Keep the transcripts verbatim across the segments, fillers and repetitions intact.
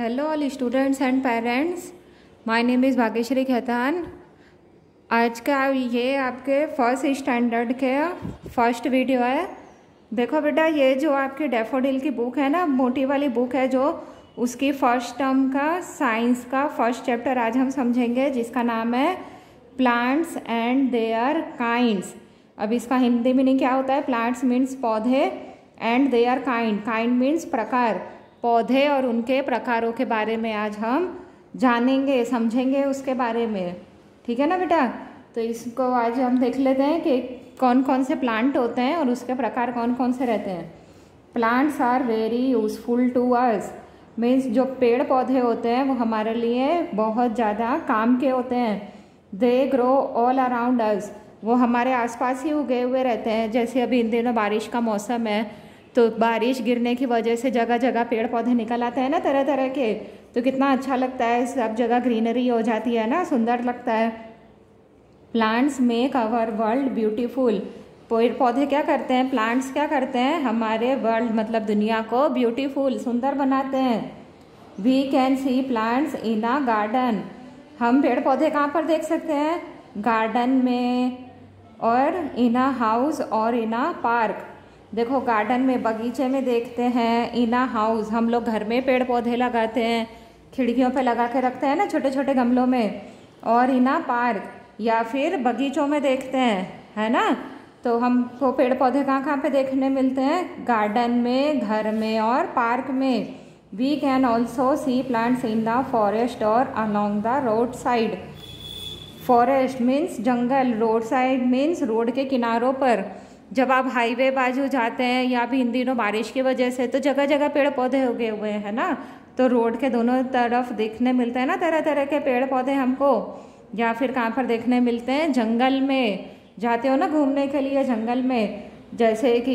Hello all students and parents. My name is Bhagyashree Khetan. आज का ये आपके फर्स्ट स्टैंडर्ड के फर्स्ट वीडियो है. देखो बेटा, ये जो आपकी डैफोडिल की बुक है ना, मोटी वाली बुक है, जो उसकी फर्स्ट टर्म का साइंस का फर्स्ट चैप्टर आज हम समझेंगे, जिसका नाम है प्लांट्स एंड देयर काइंड्स. अब इसका हिंदी मीनिंग क्या होता है? प्लांट्स मीन्स पौधे and their kind. Kind means प्रकार. पौधे और उनके प्रकारों के बारे में आज हम जानेंगे, समझेंगे उसके बारे में. ठीक है ना बेटा? तो इसको आज हम देख लेते हैं कि कौन कौन से प्लांट होते हैं और उसके प्रकार कौन कौन से रहते हैं. Plants are very useful to us. Means जो पेड़ पौधे होते हैं वो हमारे लिए बहुत ज़्यादा काम के होते हैं. They grow all around us. वो हमारे आसपास ही उगे हुए रहते हैं. जैसे अभी इन दिनों बारिश का मौसम है, तो बारिश गिरने की वजह से जगह जगह पेड़ पौधे निकल आते हैं ना, तरह तरह के. तो कितना अच्छा लगता है, सब जगह ग्रीनरी हो जाती है ना, सुंदर लगता है. Plants make our world beautiful. पेड़ पौधे क्या करते हैं? प्लांट्स क्या करते हैं? हमारे वर्ल्ड मतलब दुनिया को ब्यूटीफुल, सुंदर बनाते हैं. We can see plants in a garden. हम पेड़ पौधे कहाँ पर देख सकते हैं? गार्डन में, और इन अ हाउस और इन अ पार्क. देखो, गार्डन में, बगीचे में देखते हैं. इन अ हाउस, हम लोग घर में पेड़ पौधे लगाते हैं, खिड़कियों पे लगा के रखते हैं ना, छोटे छोटे गमलों में. और इन अ पार्क, या फिर बगीचों में देखते हैं, है ना. तो हमको पेड़ पौधे कहाँ कहाँ पे देखने मिलते हैं? गार्डन में, घर में और पार्क में. We can also see plants in the forest और along the road side. Forest means जंगल, रोड साइड मीन्स रोड के किनारों पर. जब आप हाईवे बाजू जाते हैं, या भी इन दिनों बारिश की वजह से तो जगह जगह पेड़ पौधे उगे हुए हैं ना, तो रोड के दोनों तरफ देखने मिलते हैं ना तरह तरह के पेड़ पौधे हमको. या फिर कहाँ पर देखने मिलते हैं? जंगल में. जाते हो ना घूमने के लिए जंगल में, जैसे कि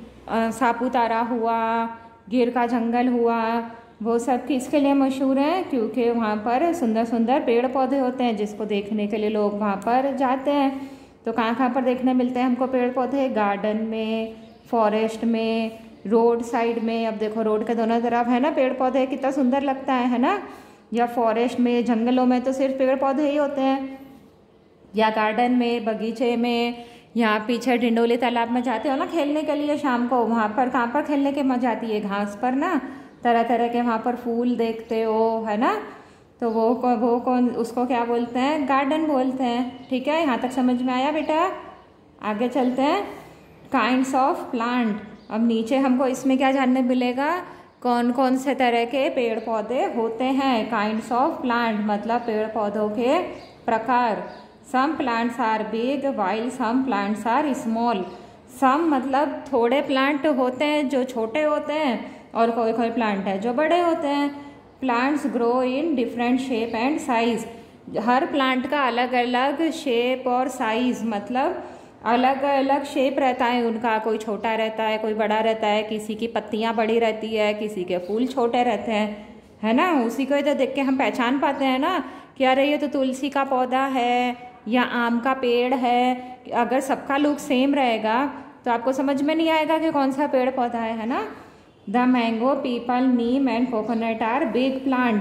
सापुतारा हुआ, गिर का जंगल हुआ. वो सब किसके लिए मशहूर हैं? क्योंकि वहाँ पर सुंदर सुंदर पेड़ पौधे होते हैं, जिसको देखने के लिए लोग वहाँ पर जाते हैं. तो कहाँ कहाँ पर देखने मिलते हैं हमको पेड़ पौधे? गार्डन में, फॉरेस्ट में, रोड साइड में. अब देखो, रोड के दोनों तरफ है ना पेड़ पौधे, कितना सुंदर लगता है है ना. या फॉरेस्ट में, जंगलों में तो सिर्फ पेड़ पौधे ही होते हैं. या गार्डन में, बगीचे में, या पीछे डिंडोली तालाब में जाते हो ना खेलने के लिए शाम को, वहाँ पर कहाँ पर खेलने की मजा आती है? घास पर ना, तरह तरह के वहाँ पर फूल देखते हो, है ना. तो वो वो कौन, उसको क्या बोलते हैं? गार्डन बोलते हैं. ठीक है, यहाँ तक समझ में आया बेटा? आगे चलते हैं. Kinds of plant. अब नीचे हमको इसमें क्या जानने मिलेगा? कौन कौन से तरह के पेड़ पौधे होते हैं. काइंड्स ऑफ प्लांट मतलब पेड़ पौधों के प्रकार. Some plants are big while some plants are small. Some मतलब थोड़े प्लांट होते हैं जो छोटे होते हैं, और कोई कोई प्लांट है जो बड़े होते हैं. Plants grow in different shape and size. हर प्लांट का अलग अलग शेप और साइज, मतलब अलग अलग शेप रहता है उनका. कोई छोटा रहता है, कोई बड़ा रहता है. किसी की पत्तियां बड़ी रहती है, किसी के फूल छोटे रहते हैं, है ना. उसी को तो देख के हम पहचान पाते हैं ना कि अरे ये तो तुलसी का पौधा है या आम का पेड़ है. अगर सबका लुक सेम रहेगा तो आपको समझ में नहीं आएगा कि कौन सा पेड़ पौधा है, है ना. The mango, peepal, neem and coconut are big plant.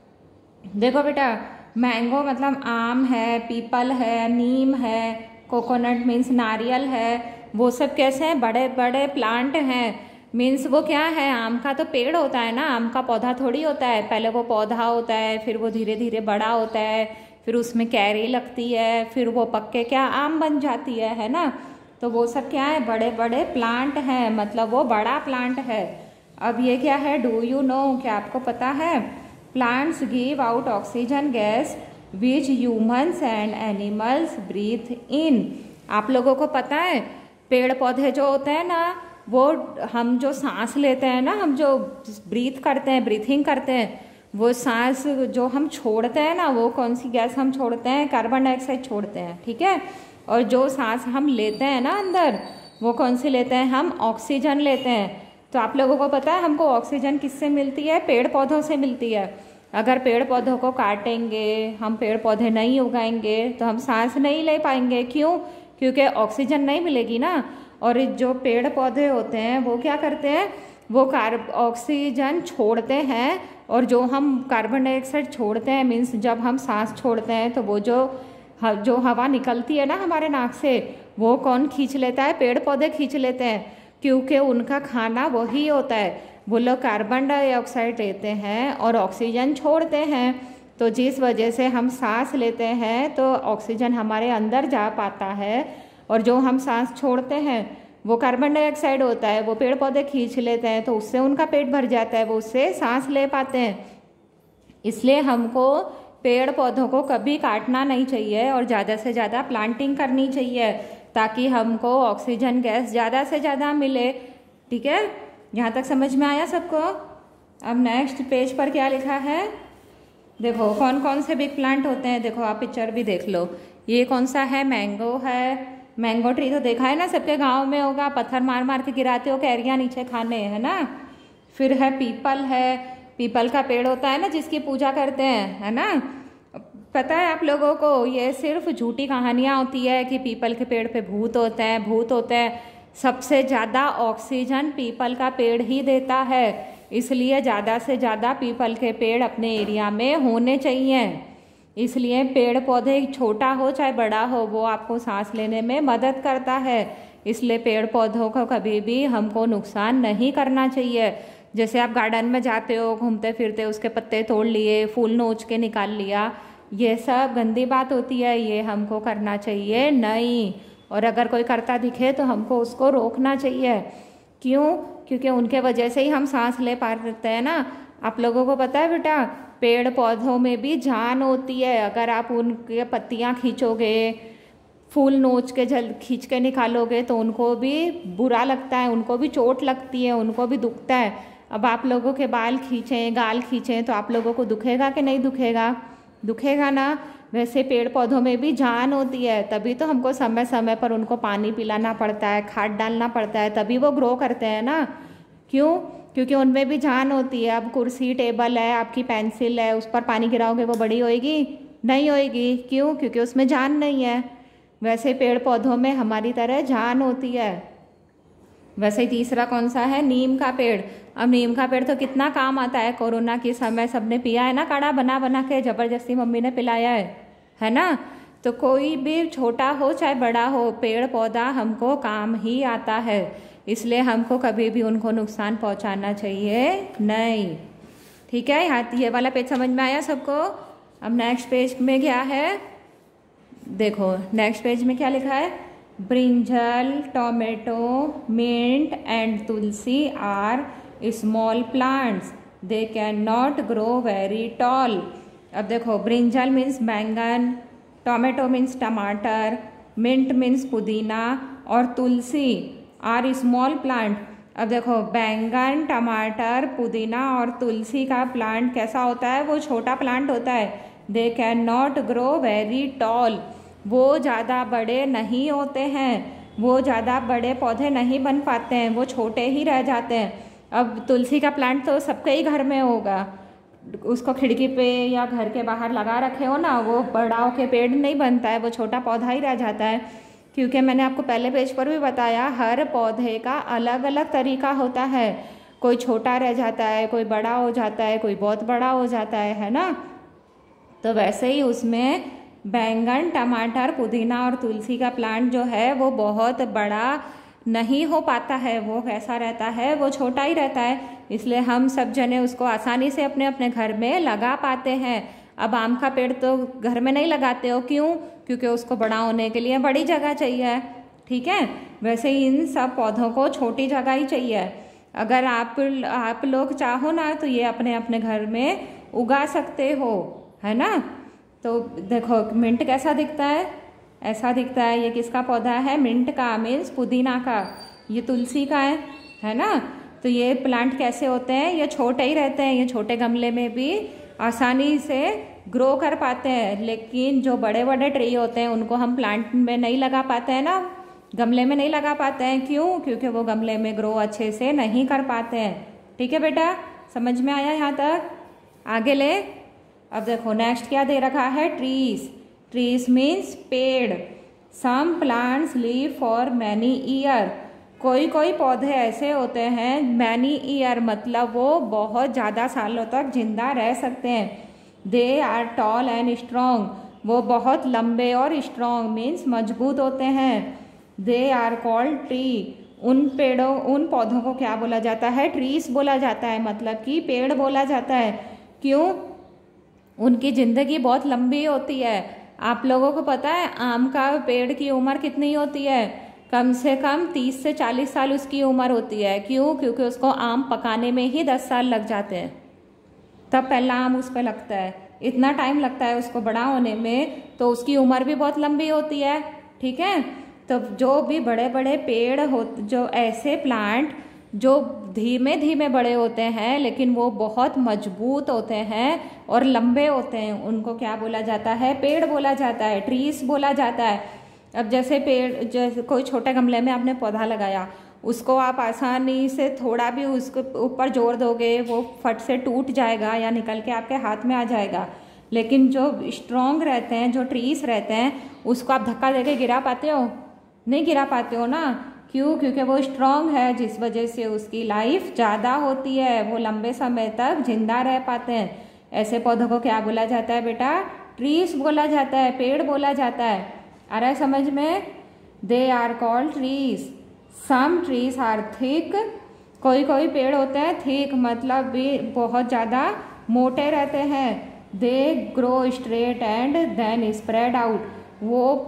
देखो बेटा, मैंगो मतलब आम है, पीपल है, नीम है, कोकोनट मीन्स नारियल है. वो सब कैसे हैं? बड़े बड़े प्लांट हैं. मीन्स वो क्या है? आम का तो पेड़ होता है ना, आम का पौधा थोड़ी होता है. पहले वो पौधा होता है, फिर वो धीरे धीरे बड़ा होता है, फिर उसमें कैरी लगती है, फिर वो पक के क्या आम बन जाती है, है ना. तो वो सब क्या है? बड़े बड़े प्लांट हैं, मतलब वो बड़ा प्लांट है. अब ये क्या है? डू यू नो, क्या आपको पता है? Plants give out oxygen gas which humans and animals breathe in. आप लोगों को पता है पेड़ पौधे जो होते हैं ना, वो हम जो सांस लेते हैं ना, हम जो ब्रीथ करते हैं, ब्रीथिंग करते हैं, वो सांस जो हम छोड़ते हैं ना, वो कौन सी गैस हम छोड़ते हैं? कार्बन डाइऑक्साइड छोड़ते हैं. ठीक है. और जो सांस हम लेते हैं ना अंदर, वो कौन सी लेते हैं? हम ऑक्सीजन लेते हैं. तो आप लोगों को पता है हमको ऑक्सीजन किससे मिलती है? पेड़ पौधों से मिलती है. अगर पेड़ पौधों को काटेंगे, हम पेड़ पौधे नहीं उगाएंगे, तो हम सांस नहीं ले पाएंगे. क्यों? क्योंकि ऑक्सीजन नहीं मिलेगी ना. और जो पेड़ पौधे होते हैं वो क्या करते हैं? वो कार्ब ऑक्सीजन छोड़ते हैं और जो हम कार्बन डाइऑक्साइड छोड़ते हैं, मीन्स जब हम सांस छोड़ते हैं तो वो जो जो हवा निकलती है ना हमारे नाक से, वो कौन खींच लेता है? पेड़ पौधे खींच लेते हैं, क्योंकि उनका खाना वही होता है। वो लोग कार्बन डाइऑक्साइड लेते हैं और ऑक्सीजन छोड़ते हैं, तो जिस वजह से हम सांस लेते हैं तो ऑक्सीजन हमारे अंदर जा पाता है, और जो हम सांस छोड़ते हैं वो कार्बन डाइऑक्साइड होता है, वो पेड़ पौधे खींच लेते हैं, तो उससे उनका पेट भर जाता है, वो उससे सांस ले पाते हैं। इसलिए हमको पेड़ पौधों को कभी काटना नहीं चाहिए और ज़्यादा से ज़्यादा प्लांटिंग करनी चाहिए, ताकि हमको ऑक्सीजन गैस ज़्यादा से ज़्यादा मिले। ठीक है, यहाँ तक समझ में आया सबको? अब नेक्स्ट पेज पर क्या लिखा है, देखो कौन कौन से बिग प्लांट होते हैं। देखो आप पिक्चर भी देख लो, ये कौन सा है? मैंगो है। मैंगो ट्री तो देखा है ना, सबके गांव में होगा, पत्थर मार मार के गिराते हो कैरियाँ नीचे खाने, है ना। फिर है पीपल है, पीपल का पेड़ होता है ना जिसकी पूजा करते हैं, है ना। पता है आप लोगों को, ये सिर्फ झूठी कहानियाँ होती है कि पीपल के पेड़ पे भूत होते हैं, भूत होते हैं। सबसे ज़्यादा ऑक्सीजन पीपल का पेड़ ही देता है, इसलिए ज़्यादा से ज़्यादा पीपल के पेड़ अपने एरिया में होने चाहिए। इसलिए पेड़ पौधे छोटा हो चाहे बड़ा हो, वो आपको सांस लेने में मदद करता है। इसलिए पेड़ पौधों को कभी भी हमको नुकसान नहीं करना चाहिए। जैसे आप गार्डन में जाते हो, घूमते फिरते उसके पत्ते तोड़ लिए, फूल नोच के निकाल लिया, ये सब गंदी बात होती है, ये हमको करना चाहिए नहीं। और अगर कोई करता दिखे तो हमको उसको रोकना चाहिए। क्यों? क्योंकि उनके वजह से ही हम सांस ले पाते हैं ना। आप लोगों को पता है बेटा, पेड़ पौधों में भी जान होती है। अगर आप उनके पत्तियां खींचोगे, फूल नोच के जल खींच के निकालोगे तो उनको भी बुरा लगता है, उनको भी चोट लगती है, उनको भी दुखता है। अब आप लोगों के बाल खींचें, गाल खींचें तो आप लोगों को दुखेगा कि नहीं दुखेगा? दुखेगा ना। वैसे पेड़ पौधों में भी जान होती है, तभी तो हमको समय समय पर उनको पानी पिलाना पड़ता है, खाद डालना पड़ता है, तभी वो ग्रो करते हैं ना। क्यों? क्योंकि उनमें भी जान होती है। अब कुर्सी टेबल है, आपकी पेंसिल है, उस पर पानी गिराओगे वो बड़ी होएगी? नहीं होएगी। क्यों? क्योंकि उसमें जान नहीं है। वैसे पेड़ पौधों में हमारी तरह जान होती है। वैसे तीसरा कौन सा है? नीम का पेड़। अब नीम का पेड़ तो कितना काम आता है। कोरोना के समय सबने पिया है ना, काढ़ा बना बना के, जबरदस्ती मम्मी ने पिलाया है, है ना। तो कोई भी छोटा हो चाहे बड़ा हो, पेड़ पौधा हमको काम ही आता है, इसलिए हमको कभी भी उनको नुकसान पहुंचाना चाहिए नहीं। ठीक है, यहाँ ये वाला पेज समझ में आया सबको? अब नेक्स्ट पेज में क्या है, देखो नेक्स्ट पेज में क्या लिखा है, brinjal, tomato, mint and tulsi are small plants, they can not grow very tall. अब देखो, ब्रिंजल मीन्स बैंगन, टोमेटो मीन्स टमाटर, मिंट मीन्स पुदीना और तुलसी आर स्मॉल प्लांट। अब देखो, बैंगन, टमाटर, पुदीना और तुलसी का प्लांट कैसा होता है? वो छोटा प्लांट होता है। They can not grow very tall, वो ज़्यादा बड़े नहीं होते हैं, वो ज़्यादा बड़े पौधे नहीं बन पाते हैं, वो छोटे ही रह जाते हैं। अब तुलसी का प्लांट तो सबके ही घर में होगा, उसको खिड़की पे या घर के बाहर लगा रखे हो ना, वो बड़ा होके पेड़ नहीं बनता है, वो छोटा पौधा ही रह जाता है। क्योंकि मैंने आपको पहले पेज पर भी बताया, हर पौधे का अलग अलग तरीका होता है। कोई छोटा रह जाता है, कोई बड़ा हो जाता है, कोई बहुत बड़ा हो जाता है, है ना। तो वैसे ही उसमें बैंगन, टमाटर, पुदीना और तुलसी का प्लांट जो है वो बहुत बड़ा नहीं हो पाता है, वो कैसा रहता है, वो छोटा ही रहता है। इसलिए हम सब जने उसको आसानी से अपने अपने घर में लगा पाते हैं। अब आम का पेड़ तो घर में नहीं लगाते हो, क्यों? क्योंकि उसको बड़ा होने के लिए बड़ी जगह चाहिए। ठीक है, वैसे ही इन सब पौधों को छोटी जगह ही चाहिए। अगर आप आप लोग चाहो ना तो ये अपने अपने घर में उगा सकते हो, है ना। तो देखो, मिंट कैसा दिखता है? ऐसा दिखता है। ये किसका पौधा है? मिंट का, मीन्स पुदीना का। ये तुलसी का है, है ना। तो ये प्लांट कैसे होते हैं? ये छोटे ही रहते हैं, ये छोटे गमले में भी आसानी से ग्रो कर पाते हैं। लेकिन जो बड़े बड़े ट्री होते हैं उनको हम प्लांट में नहीं लगा पाते हैं ना, गमले में नहीं लगा पाते हैं। क्यों? क्योंकि वो गमले में ग्रो अच्छे से नहीं कर पाते हैं। ठीक है बेटा, समझ में आया यहाँ तक? आगे ले। अब देखो नेक्स्ट क्या दे रखा है, ट्रीज। ट्रीज मीन्स पेड़। Some plants live for many year, कोई कोई पौधे ऐसे होते हैं मैनी ईयर, मतलब वो बहुत ज़्यादा सालों तक जिंदा रह सकते हैं। They are tall and strong, वो बहुत लंबे और स्ट्रॉन्ग मीन्स मजबूत होते हैं। दे आर कॉल्ड ट्री, उन पेड़ों उन पौधों को क्या बोला जाता है? ट्रीज बोला जाता है, मतलब कि पेड़ बोला जाता है। क्यों? उनकी ज़िंदगी बहुत लंबी होती है। आप लोगों को पता है आम का पेड़ की उम्र कितनी होती है? कम से कम तीस से चालीस साल उसकी उम्र होती है। क्यों? क्योंकि उसको आम पकाने में ही दस साल लग जाते हैं, तब पहला आम उस पर लगता है। इतना टाइम लगता है उसको बड़ा होने में, तो उसकी उम्र भी बहुत लंबी होती है। ठीक है, तो जो भी बड़े बड़े पेड़ हो, जो ऐसे प्लांट जो धीमे धीमे बड़े होते हैं लेकिन वो बहुत मजबूत होते हैं और लंबे होते हैं, उनको क्या बोला जाता है? पेड़ बोला जाता है, ट्रीज बोला जाता है। अब जैसे पेड़, जैसे कोई छोटे गमले में आपने पौधा लगाया, उसको आप आसानी से थोड़ा भी उसके ऊपर जोर दोगे वो फट से टूट जाएगा या निकल के आपके हाथ में आ जाएगा। लेकिन जो स्ट्रॉन्ग रहते हैं, जो ट्रीज रहते हैं, उसको आप धक्का देके गिरा पाते हो? नहीं गिरा पाते हो ना। क्यों? क्योंकि वो स्ट्रॉन्ग है, जिस वजह से उसकी लाइफ ज़्यादा होती है, वो लंबे समय तक जिंदा रह पाते हैं। ऐसे पौधों को क्या बोला जाता है बेटा? ट्रीज बोला जाता है, पेड़ बोला जाता है। आ रहा है समझ में? They are called trees. Some trees are thick, कोई कोई पेड़ होते हैं थिक, मतलब भी बहुत ज़्यादा मोटे रहते हैं। They grow straight and then spread out, वो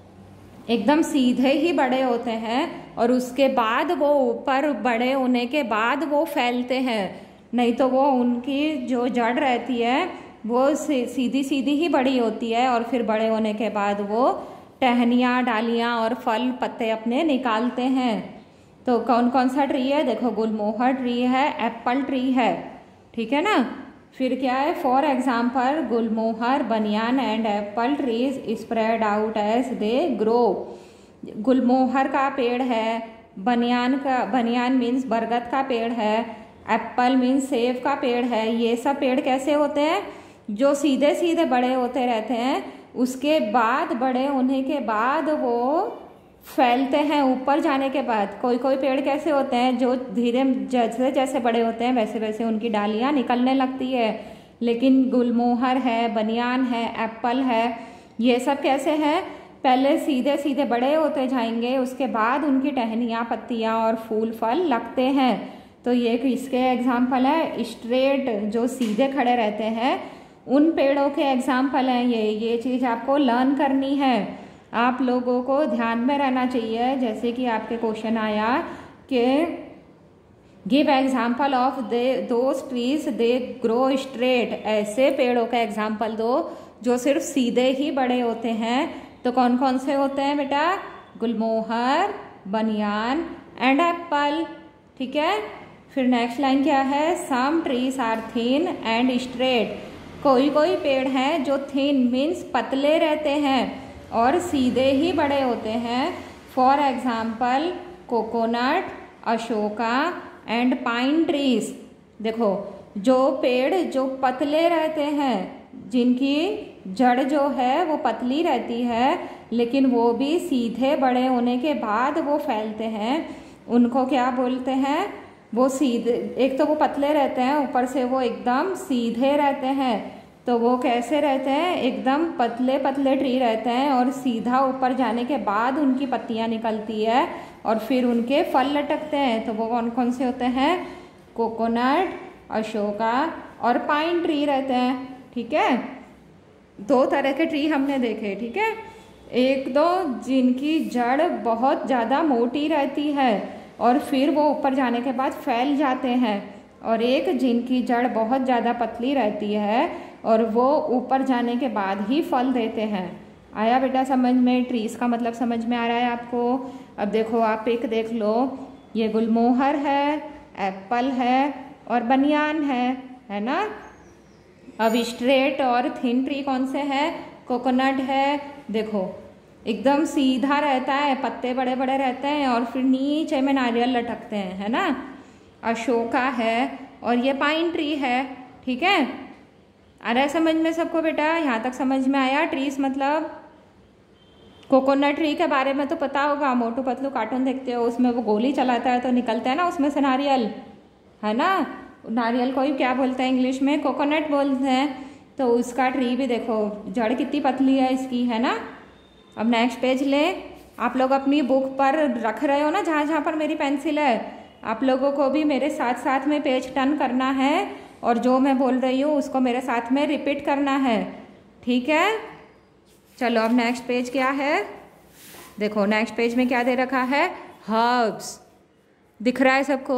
एकदम सीधे ही बड़े होते हैं और उसके बाद वो ऊपर बड़े होने के बाद वो फैलते हैं। नहीं तो वो उनकी जो जड़ रहती है वो सीधी सीधी ही बड़ी होती है और फिर बड़े होने के बाद वो टहनियाँ, डालियाँ और फल पत्ते अपने निकालते हैं। तो कौन कौन सा ट्री है? देखो, गुलमोहर ट्री है, एप्पल ट्री है, ठीक है ना। फिर क्या है? For example gulmohar, banyan and apple trees spread out as they grow. Gulmohar का पेड़ है, बनियान का, बनियान मीन्स बरगद का पेड़ है, एप्पल मीन्स सेब का पेड़ है। ये सब पेड़ कैसे होते हैं? जो सीधे सीधे बड़े होते रहते हैं, उसके बाद बड़े होने के बाद वो फैलते हैं ऊपर जाने के बाद। कोई कोई पेड़ कैसे होते हैं? जो धीरे जैसे जैसे बड़े होते हैं वैसे वैसे उनकी डालियाँ निकलने लगती है। लेकिन गुलमोहर है, बनियान है, एप्पल है, ये सब कैसे हैं? पहले सीधे सीधे बड़े होते जाएंगे, उसके बाद उनकी टहनियाँ, पत्तियाँ और फूल फल लगते हैं। तो ये इसके एग्जाम्पल है। स्ट्रेट, जो सीधे खड़े रहते हैं, उन पेड़ों के एग्जाम्पल हैं ये। ये चीज़ आपको लर्न करनी है, आप लोगों को ध्यान में रहना चाहिए। जैसे कि आपके क्वेश्चन आया कि give example of they those trees they grow straight, ऐसे पेड़ों का एग्जाम्पल दो जो सिर्फ सीधे ही बड़े होते हैं। तो कौन कौन से होते हैं बेटा? गुलमोहर, बनियान एंड एप्पल, ठीक है। फिर नेक्स्ट लाइन क्या है? Some trees are thin and straight, कोई कोई पेड़ हैं जो थिन मीन्स पतले रहते हैं और सीधे ही बड़े होते हैं। For example coconut, ashoka and pine trees. देखो, जो पेड़ जो पतले रहते हैं, जिनकी जड़ जो है वो पतली रहती है लेकिन वो भी सीधे बड़े होने के बाद वो फैलते हैं, उनको क्या बोलते हैं? वो सीधे, एक तो वो पतले रहते हैं, ऊपर से वो एकदम सीधे रहते हैं। तो वो कैसे रहते हैं? एकदम पतले पतले ट्री रहते हैं और सीधा ऊपर जाने के बाद उनकी पत्तियां निकलती है और फिर उनके फल लटकते हैं। तो वो कौन कौन से होते हैं? कोकोनट, अशोका और पाइन ट्री रहते हैं, ठीक है। दो तरह के ट्री हमने देखे, ठीक है। एक दो जिनकी जड़ बहुत ज़्यादा मोटी रहती है और फिर वो ऊपर जाने के बाद फैल जाते हैं, और एक जिनकी जड़ बहुत ज़्यादा पतली रहती है और वो ऊपर जाने के बाद ही फल देते हैं। आया बेटा समझ में? ट्रीज का मतलब समझ में आ रहा है आपको? अब देखो, आप एक देख लो, ये गुलमोहर है, एप्पल है और बनियान है, है ना। अब स्ट्रेट और थिन ट्री कौन से हैं? कोकोनट है, देखो एकदम सीधा रहता है, पत्ते बड़े बड़े रहते हैं और फिर नीचे में नारियल लटकते हैं, है ना। अशोका है और ये पाइन ट्री है, ठीक है। आ रहा है समझ में सबको बेटा? यहाँ तक समझ में आया? ट्रीज मतलब कोकोनट ट्री के बारे में तो पता होगा, मोटू पतलू कार्टून देखते हो, उसमें वो गोली चलाता है तो निकलता है ना उसमें से नारियल, है ना। नारियल को ही क्या बोलते हैं इंग्लिश में? कोकोनट बोलते हैं। तो उसका ट्री भी देखो, जड़ कितनी पतली है इसकी, है ना। अब नेक्स्ट पेज ले। आप लोग अपनी बुक पर रख रहे हो ना, जहाँ जहाँ पर मेरी पेंसिल है, आप लोगों को भी मेरे साथ साथ में पेज टर्न करना है और जो मैं बोल रही हूँ उसको मेरे साथ में रिपीट करना है, ठीक है। चलो अब नेक्स्ट पेज क्या है, देखो नेक्स्ट पेज में क्या दे रखा है, हर्ब्स। दिख रहा है सबको?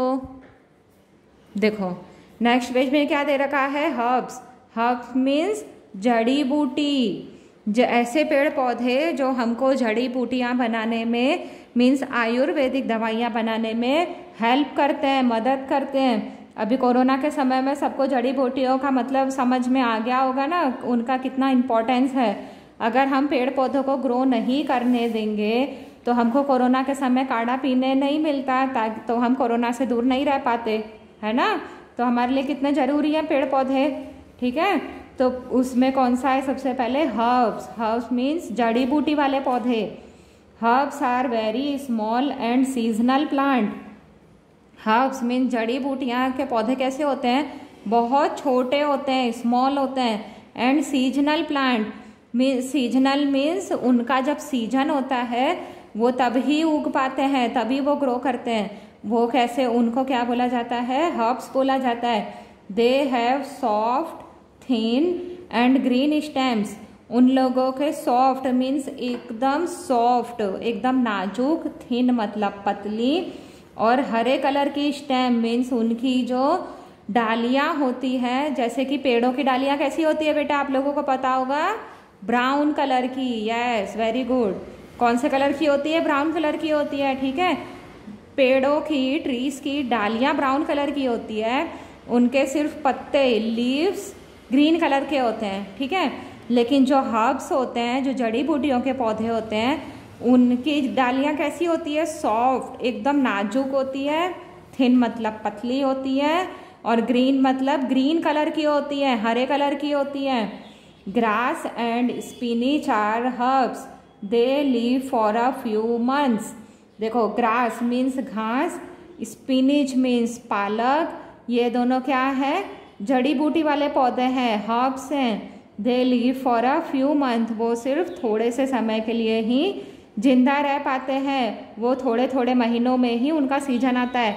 देखो नेक्स्ट पेज में क्या दे रखा है, हर्ब्स। हर्ब्स मीन्स जड़ी बूटी, जो ऐसे पेड़ पौधे जो हमको जड़ी बूटियाँ बनाने में, मीन्स आयुर्वेदिक दवाइयाँ बनाने में हेल्प करते हैं, मदद करते हैं। अभी कोरोना के समय में सबको जड़ी बूटियों का मतलब समझ में आ गया होगा ना, उनका कितना इम्पोर्टेंस है। अगर हम पेड़ पौधों को ग्रो नहीं करने देंगे तो हमको कोरोना के समय काढ़ा पीने नहीं मिलता, ताकि तो हम कोरोना से दूर नहीं रह पाते, है ना। तो हमारे लिए कितने ज़रूरी हैं पेड़ पौधे, ठीक है। तो उसमें कौन सा है, सबसे पहले हर्ब्स। हर्ब्स मीन्स जड़ी बूटी वाले पौधे। Herbs are very small and seasonal plant. Herbs means जड़ी बूटियाँ के पौधे कैसे होते हैं, बहुत छोटे होते हैं, स्मॉल होते हैं। And seasonal plant means, seasonal means उनका जब सीजन होता है वो तभी उग पाते हैं, तभी वो ग्रो करते हैं। वो कैसे, उनको क्या बोला जाता है, हर्ब्स बोला जाता है। They have soft thin and green stems. उन लोगों के सॉफ्ट मीन्स एकदम सॉफ्ट, एकदम नाजुक, थिन मतलब पतली, और हरे कलर की स्टेम मीन्स उनकी जो डालियाँ होती है, जैसे कि पेड़ों की डालियाँ कैसी होती है बेटा, आप लोगों को पता होगा, ब्राउन कलर की। Yes, very good. कौन से कलर की होती है, ब्राउन कलर की होती है, ठीक है। पेड़ों की, ट्रीज की डालियाँ ब्राउन कलर की होती है, उनके सिर्फ पत्ते, लीव्स ग्रीन कलर के होते हैं, ठीक है। लेकिन जो हर्ब्स होते हैं, जो जड़ी बूटियों के पौधे होते हैं, उनकी डालियाँ कैसी होती है, सॉफ्ट, एकदम नाजुक होती है, थिन मतलब पतली होती है, और ग्रीन मतलब ग्रीन कलर की होती है, हरे कलर की होती है। Grass and spinach are herbs, they live for a few months. देखो ग्रास मीन्स घास, स्पिनिच मीन्स पालक, ये दोनों क्या है, जड़ी बूटी वाले पौधे हैं, हर्ब्स हैं। They live for a few month, वो सिर्फ थोड़े से समय के लिए ही जिंदा रह पाते हैं, वो थोड़े थोड़े महीनों में ही उनका सीजन आता है।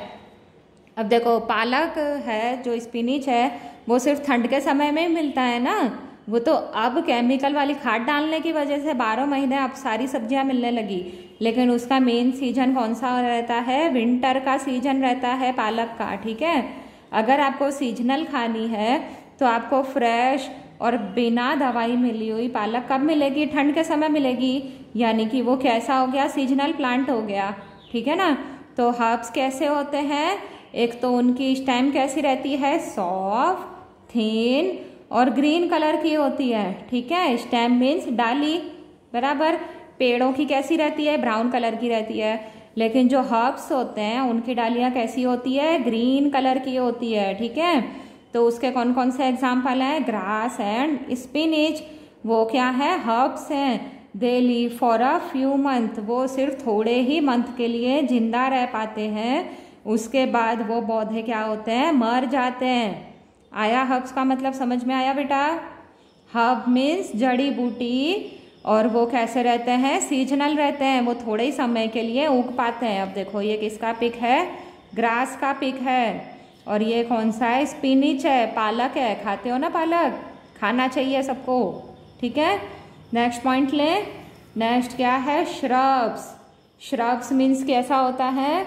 अब देखो पालक है, जो स्पिनिच है, वो सिर्फ ठंड के समय में मिलता है ना, वो तो अब केमिकल वाली खाद डालने की वजह से बारह महीने अब सारी सब्जियां मिलने लगी, लेकिन उसका मेन सीजन कौन सा रहता है, विंटर का सीजन रहता है पालक का, ठीक है। अगर आपको सीजनल खानी है तो आपको फ्रेश और बिना दवाई मिली हुई पालक कब मिलेगी, ठंड के समय मिलेगी, यानी कि वो कैसा हो गया, सीजनल प्लांट हो गया, ठीक है ना। तो हर्ब्स कैसे होते हैं, एक तो उनकी स्टेम कैसी रहती है, सॉफ्ट, थिन और ग्रीन कलर की होती है, ठीक है। स्टेम मीन्स डाली, बराबर। पेड़ों की कैसी रहती है, ब्राउन कलर की रहती है, लेकिन जो हर्ब्स होते हैं उनकी डालियाँ कैसी होती है, ग्रीन कलर की होती है, ठीक है। तो उसके कौन कौन से एग्जाम्पल हैं, ग्रास एंड स्पिनिच, वो क्या है, हर्ब्स हैं। They live for a few month, वो सिर्फ थोड़े ही मंथ के लिए जिंदा रह पाते हैं, उसके बाद वो पौधे क्या होते हैं, मर जाते हैं। आया हर्ब्स का मतलब समझ में आया बेटा। हर्ब मीन्स जड़ी बूटी, और वो कैसे रहते हैं, सीजनल रहते हैं, वो थोड़े ही समय के लिए उग पाते हैं। अब देखो ये किसका पिक है, ग्रास का पिक है, और ये कौन सा है, स्पिनिच है, पालक है। खाते हो ना पालक, खाना चाहिए सबको, ठीक है। नेक्स्ट पॉइंट लें। नेक्स्ट क्या है, श्रब्स। श्रब्स मीन्स कैसा होता है,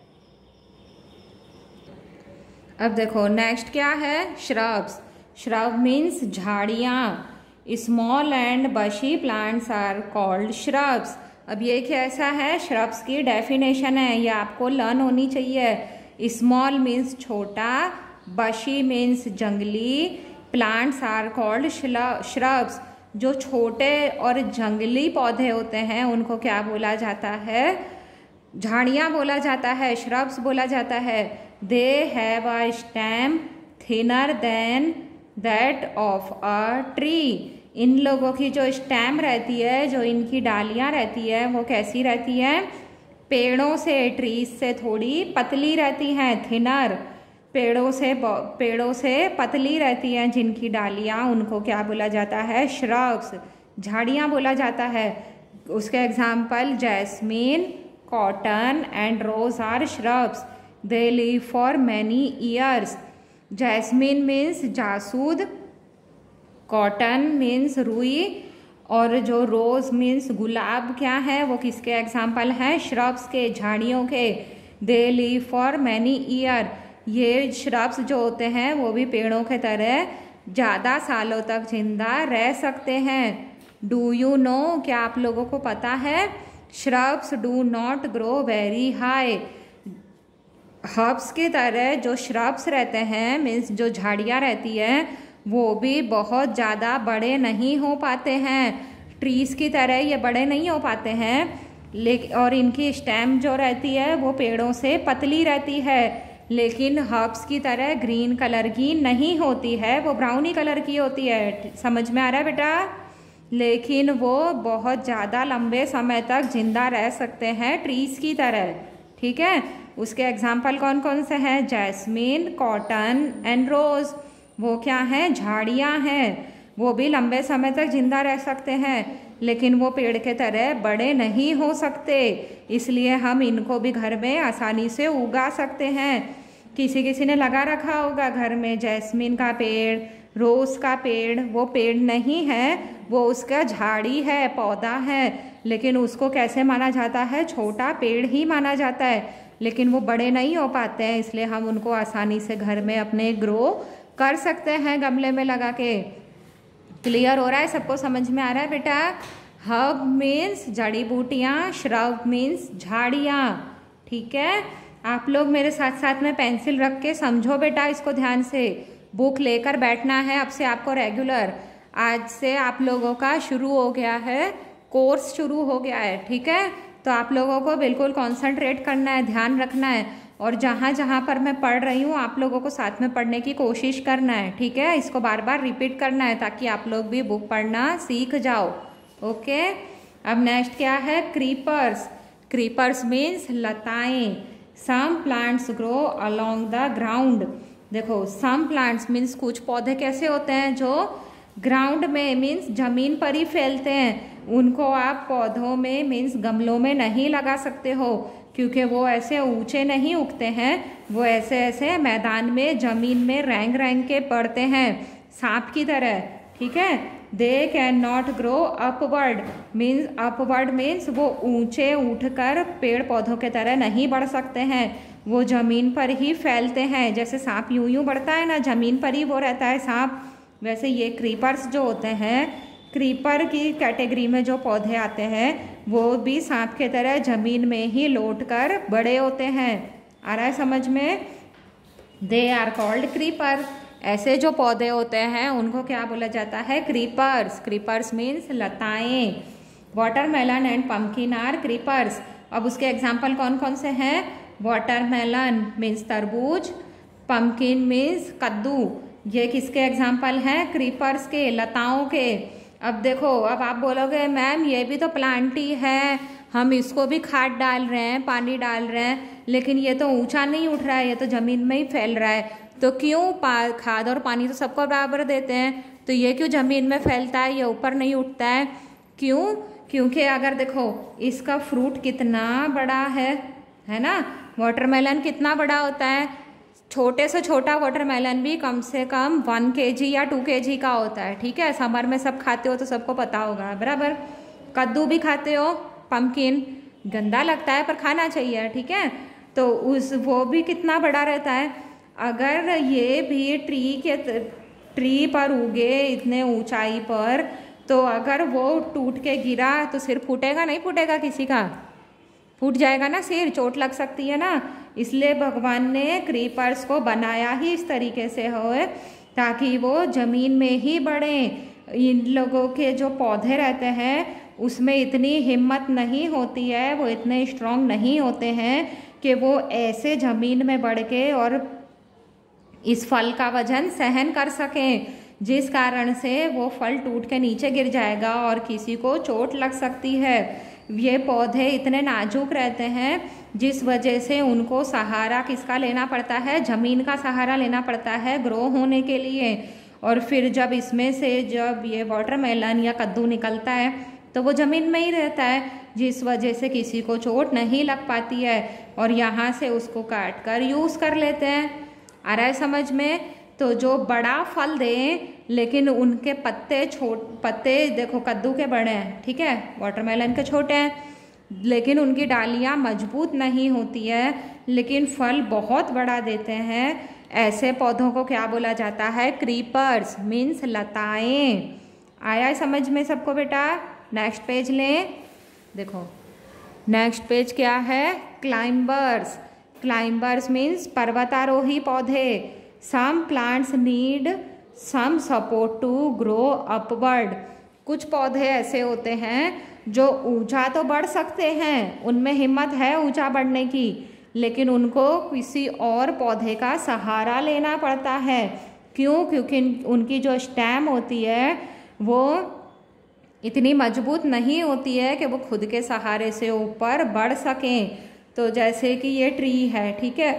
अब देखो नेक्स्ट क्या है, श्रब्स। श्रब मीन्स झाड़ियाँ। Small and bushy plants are called shrubs. अब ये कैसा है, श्रब्स की डेफिनेशन है, ये आपको लर्न होनी चाहिए। स्मॉल मीन्स छोटा, बशी मीन्स जंगली, प्लांट्स आर कॉल्ड श्रब्स। जो छोटे और जंगली पौधे होते हैं उनको क्या बोला जाता है, झाड़ियाँ बोला जाता है, श्रब्स बोला जाता है। They have a stem thinner than that of a tree. इन लोगों की जो स्टेम रहती है, जो इनकी डालियाँ रहती है, वो कैसी रहती है? पेड़ों से, ट्रीज से थोड़ी पतली रहती हैं, थिनर। पेड़ों से पेड़ों से पतली रहती हैं जिनकी डालियाँ, उनको क्या बोला जाता है? श्रब्स, झाड़ियाँ बोला जाता है। उसके example jasmine, cotton and rose are shrubs. They live for many years. Jasmine means जासूद, कॉटन मीन्स रुई, और जो रोज मीन्स गुलाब क्या है, वो किसके एग्जाम्पल हैं? श्रब्स के, झाड़ियों के। They live for many year. ये श्रब्स जो होते हैं वो भी पेड़ों के तरह ज़्यादा सालों तक जिंदा रह सकते हैं। डू यू नो, क्या आप लोगों को पता है? Shrubs do not grow very high. Herbs की तरह जो श्रब्स रहते हैं, मीन्स जो झाड़ियाँ रहती हैं, वो भी बहुत ज़्यादा बड़े नहीं हो पाते हैं। ट्रीज की तरह ये बड़े नहीं हो पाते हैं, लेकिन और इनकी स्टेम जो रहती है वो पेड़ों से पतली रहती है, लेकिन हर्ब्स की तरह ग्रीन कलर की नहीं होती है, वो ब्राउनी कलर की होती है। समझ में आ रहा है बेटा? लेकिन वो बहुत ज़्यादा लंबे समय तक जिंदा रह सकते हैं ट्रीज की तरह। ठीक है, उसके एग्जाम्पल कौन कौन से हैं? Jasmine, cotton and rose. वो क्या हैं? झाड़ियाँ हैं। वो भी लंबे समय तक जिंदा रह सकते हैं, लेकिन वो पेड़ के तरह बड़े नहीं हो सकते, इसलिए हम इनको भी घर में आसानी से उगा सकते हैं। किसी किसी ने लगा रखा होगा घर में जैस्मीन का पेड़, रोज़ का पेड़। वो पेड़ नहीं है, वो उसका झाड़ी है, पौधा है, लेकिन उसको कैसे माना जाता है? छोटा पेड़ ही माना जाता है, लेकिन वो बड़े नहीं हो पाते हैं, इसलिए हम उनको आसानी से घर में अपने ग्रो कर सकते हैं गमले में लगा के। क्लियर हो रहा है? सबको समझ में आ रहा है बेटा? हर्ब मीन्स जड़ी बूटियाँ, श्रब मीन्स झाड़ियाँ। ठीक है, आप लोग मेरे साथ साथ में पेंसिल रख के समझो बेटा इसको ध्यान से। बुक लेकर बैठना है अब से आपको रेगुलर। आज से आप लोगों का शुरू हो गया है, कोर्स शुरू हो गया है। ठीक है, तो आप लोगों को बिल्कुल कॉन्सेंट्रेट करना है, ध्यान रखना है, और जहाँ जहाँ पर मैं पढ़ रही हूँ आप लोगों को साथ में पढ़ने की कोशिश करना है। ठीक है, इसको बार बार रिपीट करना है ताकि आप लोग भी बुक पढ़ना सीख जाओ। ओके, अब नेक्स्ट क्या है? क्रीपर्स। क्रीपर्स मीन्स लताएं। Some plants grow along the ground. देखो, सम प्लांट्स मीन्स कुछ पौधे कैसे होते हैं जो ग्राउंड में मीन्स जमीन पर ही फैलते हैं। उनको आप पौधों में मीन्स गमलों में नहीं लगा सकते हो, क्योंकि वो ऐसे ऊंचे नहीं उगते हैं, वो ऐसे ऐसे मैदान में जमीन में रैंग रैंग के पड़ते हैं, सांप की तरह। ठीक है, they can not grow upward. Means upward means वो ऊंचे उठकर पेड़ पौधों के तरह नहीं बढ़ सकते हैं, वो जमीन पर ही फैलते हैं। जैसे सांप यूं यूं बढ़ता है ना, जमीन पर ही वो रहता है सांप, वैसे ये क्रीपर्स जो होते हैं, क्रीपर की कैटेगरी में जो पौधे आते हैं, वो भी सांप के तरह जमीन में ही लौट कर बड़े होते हैं। आ रहा है समझ में? They are called creeper. ऐसे जो पौधे होते हैं उनको क्या बोला जाता है? क्रीपर्स। क्रीपर्स मीन्स लताएं। Watermelon and pumpkin are creepers. अब उसके एग्जाम्पल कौन कौन से हैं? वाटरमेलन मीन्स तरबूज, पम्पकिन मीन्स कद्दू। ये किसके एग्जाम्पल हैं? क्रीपर्स के, लताओं के। अब देखो, अब आप बोलोगे मैम ये भी तो प्लांट ही है, हम इसको भी खाद डाल रहे हैं, पानी डाल रहे हैं, लेकिन ये तो ऊंचा नहीं उठ रहा है, ये तो जमीन में ही फैल रहा है, तो क्यों? खाद और पानी तो सबको बराबर देते हैं, तो ये क्यों जमीन में फैलता है, ये ऊपर नहीं उठता है? क्यों? क्योंकि अगर देखो इसका फ्रूट कितना बड़ा है, है ना? वाटरमेलन कितना बड़ा होता है? छोटे से छोटा वाटरमेलन भी कम से कम वन केजी या टू केजी का होता है। ठीक है, समर में सब खाते हो तो सबको पता होगा, बराबर। कद्दू भी खाते हो, पम्पकिन गंदा लगता है पर खाना चाहिए। ठीक है, तो उस वो भी कितना बड़ा रहता है। अगर ये भी ट्री के ट्री पर उगे इतने ऊंचाई पर, तो अगर वो टूट के गिरा तो सिर फूटेगा नहीं फूटेगा? किसी का फूट जाएगा ना सिर, चोट लग सकती है ना। इसलिए भगवान ने क्रीपर्स को बनाया ही इस तरीके से हो ताकि वो जमीन में ही बढ़े। इन लोगों के जो पौधे रहते हैं उसमें इतनी हिम्मत नहीं होती है, वो इतने स्ट्रांग नहीं होते हैं कि वो ऐसे जमीन में बढ़ के और इस फल का वजन सहन कर सकें। जिस कारण से वो फल टूट के नीचे गिर जाएगा और किसी को चोट लग सकती है। ये पौधे इतने नाजुक रहते हैं जिस वजह से उनको सहारा किसका लेना पड़ता है, ज़मीन का सहारा लेना पड़ता है ग्रो होने के लिए। और फिर जब इसमें से जब ये वाटरमेलन या कद्दू निकलता है तो वो ज़मीन में ही रहता है, जिस वजह से किसी को चोट नहीं लग पाती है और यहाँ से उसको काट कर यूज़ कर लेते हैं। आ रहा है समझ में? तो जो बड़ा फल दें लेकिन उनके पत्ते छोट पत्ते देखो कद्दू के बड़े हैं, ठीक है, वाटरमेलन के छोटे हैं, लेकिन उनकी डालियाँ मजबूत नहीं होती है, लेकिन फल बहुत बड़ा देते हैं। ऐसे पौधों को क्या बोला जाता है? क्रीपर्स, मीन्स लताएं। आया है समझ में सबको बेटा? नेक्स्ट पेज लें। देखो नेक्स्ट पेज क्या है? क्लाइंबर्स। क्लाइंबर्स मीन्स पर्वतारोही पौधे। Some plants need some support to grow upward. कुछ पौधे ऐसे होते हैं जो ऊंचा तो बढ़ सकते हैं, उनमें हिम्मत है ऊंचा बढ़ने की, लेकिन उनको किसी और पौधे का सहारा लेना पड़ता है। क्यों? क्योंकि उनकी जो स्टेम होती है वो इतनी मजबूत नहीं होती है कि वो खुद के सहारे से ऊपर बढ़ सकें। तो जैसे कि ये ट्री है, ठीक है,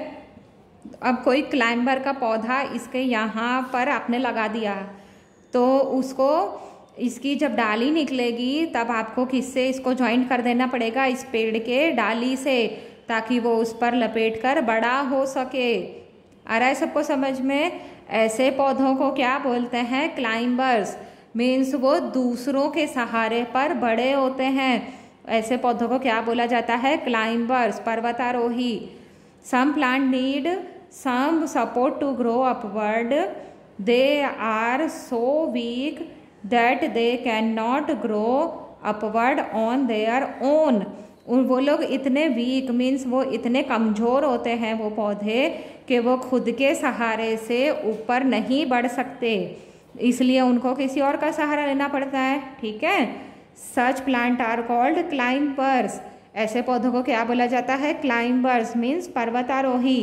अब कोई क्लाइंबर का पौधा इसके यहाँ पर आपने लगा दिया तो उसको इसकी जब डाली निकलेगी तब आपको किससे इसको ज्वाइंट कर देना पड़ेगा? इस पेड़ के डाली से, ताकि वो उस पर लपेट कर बड़ा हो सके। आ रहा है सबको समझ में? ऐसे पौधों को क्या बोलते हैं? क्लाइंबर्स। मीन्स वो दूसरों के सहारे पर बड़े होते हैं। ऐसे पौधों को क्या बोला जाता है? क्लाइंबर्स, पर्वतारोही। Some plant need some support to grow upward. They are so weak that they can not grow upward on their own. वो लोग इतने वीक मीन्स वो इतने कमज़ोर होते हैं वो पौधे कि वो खुद के सहारे से ऊपर नहीं बढ़ सकते, इसलिए उनको किसी और का सहारा लेना पड़ता है, ठीक है। Such plant are called climbers. ऐसे पौधों को क्या बोला जाता है? क्लाइंबर्स मीन्स पर्वतारोही।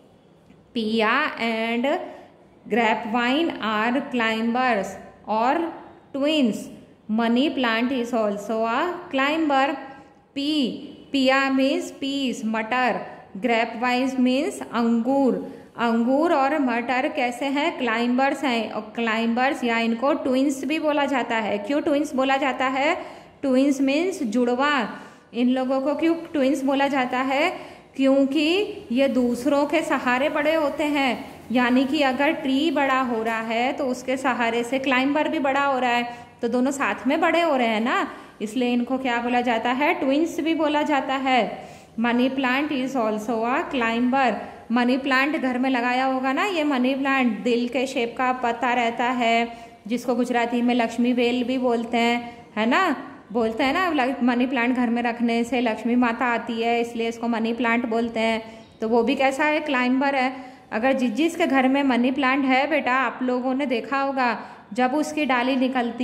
Pea and grapevine are climbers और twins. Money plant is also a climber. Pea, pea means peas, मटर। ग्रेपवाइन मीन्स अंगूर। अंगूर और मटर कैसे हैं? क्लाइंबर्स हैं। और क्लाइंबर्स या इनको ट्विंस भी बोला जाता है। क्यों ट्विंस बोला जाता है? ट्विंस मीन्स जुड़वा। इन लोगों को क्यों ट्विंस बोला जाता है? क्योंकि ये दूसरों के सहारे बड़े होते हैं। यानी कि अगर ट्री बड़ा हो रहा है तो उसके सहारे से क्लाइंबर भी बड़ा हो रहा है, तो दोनों साथ में बड़े हो रहे हैं ना, इसलिए इनको क्या बोला जाता है? ट्विंस भी बोला जाता है। Money plant is also a climber. Money plant घर में लगाया होगा ना, ये मनी प्लांट दिल के शेप का पत्ता रहता है, जिसको गुजराती में लक्ष्मी बेल भी बोलते हैं, है ना, बोलते हैं ना। मनी प्लांट घर में रखने से लक्ष्मी माता आती है, इसलिए इसको मनी प्लांट बोलते हैं। तो वो भी कैसा है? क्लाइंबर है। अगर जिस जिसके घर में मनी प्लांट है बेटा, आप लोगों ने देखा होगा जब उसकी डाली निकलती